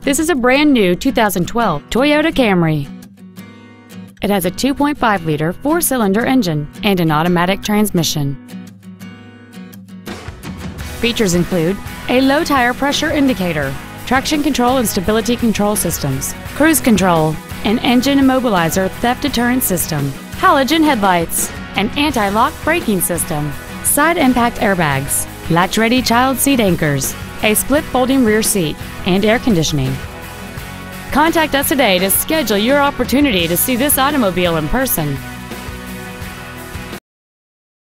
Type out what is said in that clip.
This is a brand new 2012 Toyota Camry. It has a 2.5-liter four-cylinder engine and an automatic transmission. Features include a low tire pressure indicator, traction control and stability control systems, cruise control, an engine immobilizer theft deterrent system, halogen headlights, an anti-lock braking system, side impact airbags, latch-ready child seat anchors, a split folding rear seat, and air conditioning. Contact us today to schedule your opportunity to see this automobile in person.